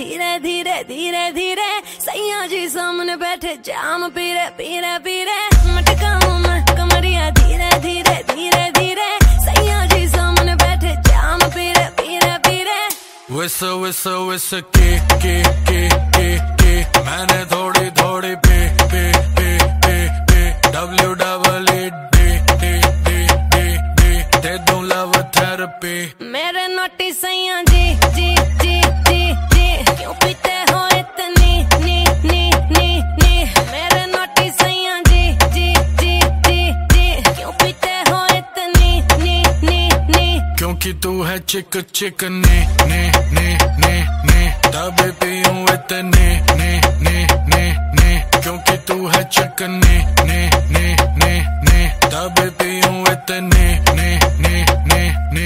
धीरे धीरे धीरे धीरे, सैया जी सामने बैठे जाम पीरे पीरे पीरे, मटकाऊं मैं कमरिया धीरे धीरे धीरे धीरे, सैया जी सामने बैठे जाम पीरे पीरे पीरे। विस विस विस के मैंने थोड़ी थोड़ी पे पे पे पे पे दे दूं लव थेरेपी। मेरे नोटी सैया जी जी जी जी जी, क्यों पीते हो इतनी नी नी नी नी, मेरे नोटी सैया जी जी जी जी जी, क्यों पीते हो इतनी नी नी नी, क्योंकि तू है चिक चिक ने ने ने ने ने, तब पीऊं इतने ने ने ने ने, क्योंकि तू है चिक ने ने ने ने ने, तब पीऊं इतने ने ने ने ने।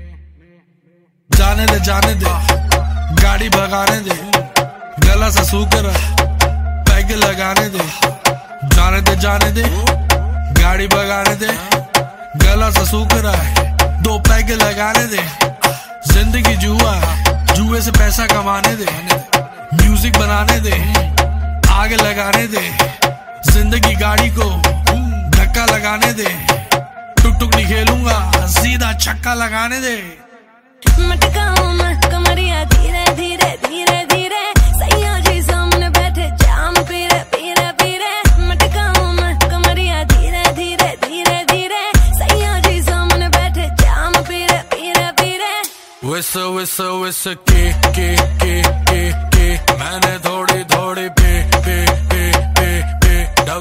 जाने दे गाड़ी भगाने दे, गला सा सूकर पैग लगाने दे। जाने दे गाड़ी भगाने दे, गला सा सूकर दो पैग लगाने दे। जिंदगी जुआ है, जुए से पैसा कमाने दे, म्यूजिक बनाने दे, आग लगाने दे। जिंदगी गाड़ी को धक्का लगाने दे, टुक टुक नहीं खेलूंगा, सीधा छक्का लगाने दे। मटकाऊं मैं कमरिया धीरे धीरे धीरे धीरे, सैया जी सामने बैठे जाम पीरे पीरे पीरे, मटकाऊं मैं कमरिया धीरे धीरे धीरे धीरे, सैया जी सामने बैठे जाम पीरे पीरे पीरे। विस विस विस के मैंने थोड़ी थोड़ी पे पे पे पे पे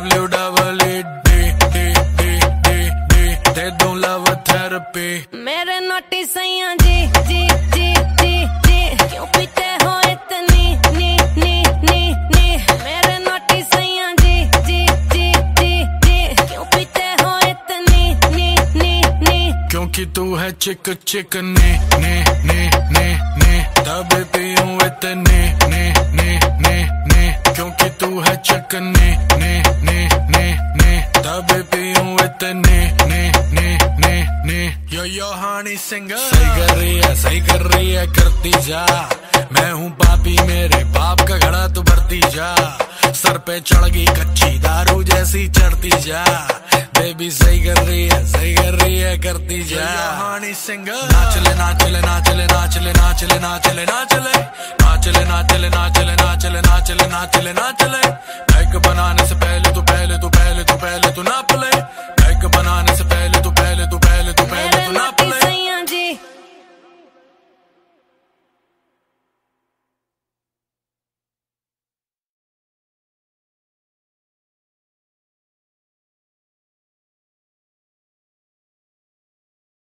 दे दूं लव थेरेपी। मेरे नोटी सैया जी जी जी जी जी, क्यों पीते हो इतनी नी नी नी नी, मेरे नोटी सैया जी जी जी जी जी, क्यों पीते हो इतनी नी नी नी, क्योंकि तू है चिक चिक ने ने ने ने ने, तब पीऊं इतने ने ने ने ने, क्योंकि तू है चिक ने ने ने ने ने, तब पीऊं इतने ने ने ने ने। यो हानी सिंगर सही कर रही है करती जा, मैं हूँ पापी मेरे बाप का घड़ा तू भरती जा, सर पे चढ़ गई कच्ची दारू जैसी चढ़ती जा। बेबी सही कर रही है करती जा। हानी सिंगर नाचले नाचले नाचले नाचले नाचले नाचले नाचले नाचले नाचले नाचले नाचले नाचले नाचले नाचले, पैक बनाने से पहले तू